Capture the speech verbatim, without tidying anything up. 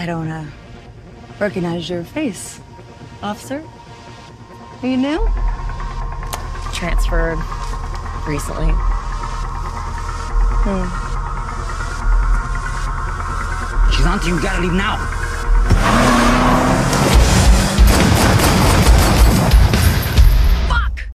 don't uh, recognize your face, officer. Are you new? Transferred recently. Hmm. She's on to you. You gotta leave now.